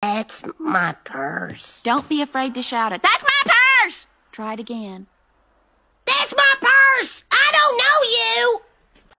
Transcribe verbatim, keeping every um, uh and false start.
That's my purse. Don't be afraid to shout it. That's my purse! Try it again.